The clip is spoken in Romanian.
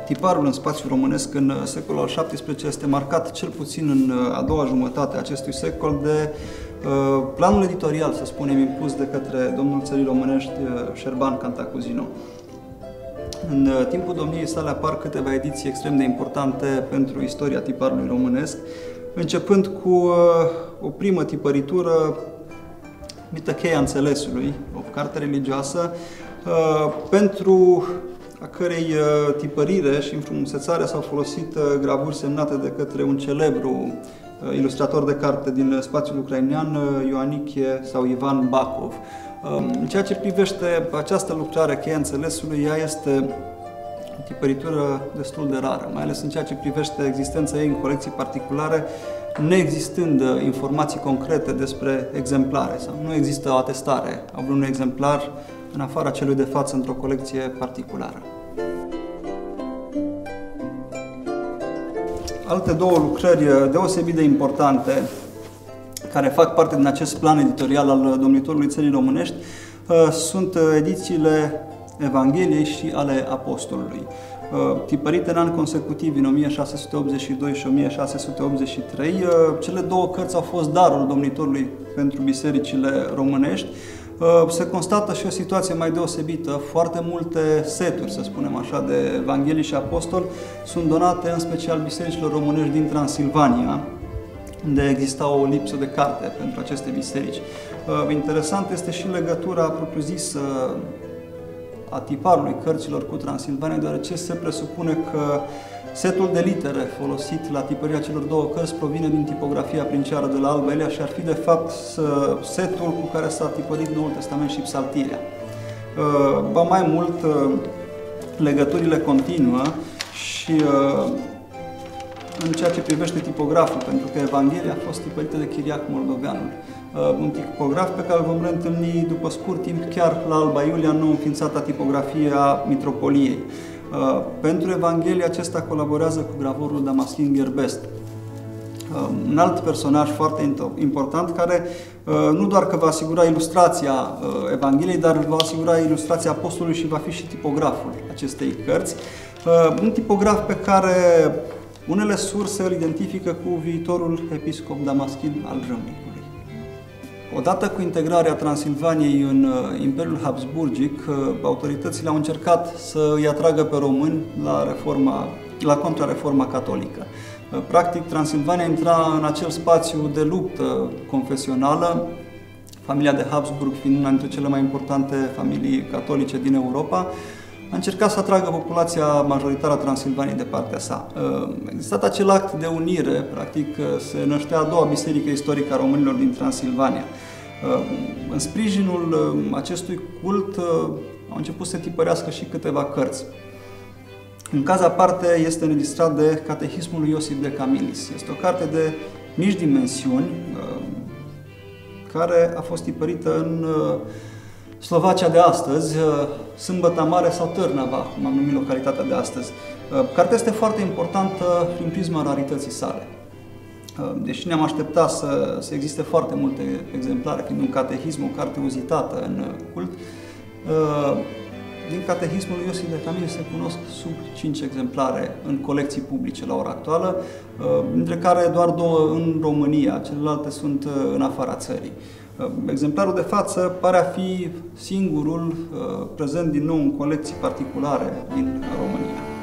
Tiparul în spațiul românesc în secolul al XVII este marcat, cel puțin în a doua jumătate a acestui secol, de planul editorial, să spunem, impus de către domnul țării românești Șerban Cantacuzino. În timpul domniei sale apar câteva ediții extrem de importante pentru istoria tiparului românesc, începând cu o primă tipăritură numită Cheia Înțelesului, o carte religioasă, pentru a cărei tipărire și înfrumusețare s-au folosit gravuri semnate de către un celebru ilustrator de carte din spațiul ucrainean, Ioanichie sau Ivan Bacov. În ceea ce privește această lucrare, Cheia Înțelesului, ea este o tipăritură destul de rară, mai ales în ceea ce privește existența ei în colecții particulare, neexistând informații concrete despre exemplare sau nu există o atestare a vreunui exemplar în afara celui de față într-o colecție particulară. Alte două lucrări deosebit de importante care fac parte din acest plan editorial al domnitorului țării românești sunt edițiile Evangheliei și ale Apostolului. Tipărite în ani consecutivi, în 1682 și 1683, cele două cărți au fost darul domnitorului pentru bisericile românești. Se constată și o situație mai deosebită. Foarte multe seturi, să spunem așa, de Evanghelii și Apostol sunt donate în special bisericilor românești din Transilvania, unde exista o lipsă de carte pentru aceste biserici. Interesant este și legătura propriu-zisă a tiparului cărților cu Transilvania, deoarece se presupune că setul de litere folosit la tipărirea celor două cărți provine din tipografia princiară de la Alba Ilia și ar fi de fapt setul cu care s-a tipărit Noul Testament și Psaltirea. Ba mai mult, legăturile continuă și în ceea ce privește tipograful, pentru că Evanghelia a fost tipărită de Chiriac Moldoveanul, un tipograf pe care îl vom reîntâlni după scurt timp chiar la Alba Iulia, nou înființata tipografie a Mitropoliei. Pentru Evanghelie acesta colaborează cu gravorul Damaschin Gherbest, un alt personaj foarte important care nu doar că va asigura ilustrația Evangheliei, dar va asigura ilustrația Apostolului și va fi și tipograful acestei cărți. Un tipograf pe care unele surse îl identifică cu viitorul episcop Damaschin al Râmnicului. Odată cu integrarea Transilvaniei în Imperiul Habsburgic, autoritățile au încercat să îi atragă pe români la contrareforma catolică. Practic, Transilvania intra în acel spațiu de luptă confesională, familia de Habsburg fiind una dintre cele mai importante familii catolice din Europa, a încercat să atragă populația majoritară a Transilvaniei de partea sa. A existat acel act de unire, practic se năștea a doua biserică istorică a românilor din Transilvania. În sprijinul acestui cult au început să tipărească și câteva cărți. Un caz aparte este înregistrat de Catehismul lui Iosif de Camilis. Este o carte de mici dimensiuni care a fost tipărită în Slovacia de astăzi, Sâmbăta Mare sau Târnava, cum am numit localitatea de astăzi. Cartea este foarte importantă prin prisma rarității sale. Deși ne-am așteptat să existe foarte multe exemplare, fiind un catehism, o carte uzitată în cult, din Catehismul lui Iosif de Camilis se cunosc sub 5 exemplare în colecții publice la ora actuală, dintre care doar 2 în România, celelalte sunt în afara țării. Exemplarul de față pare a fi singurul prezent din nou în colecții particulare din România.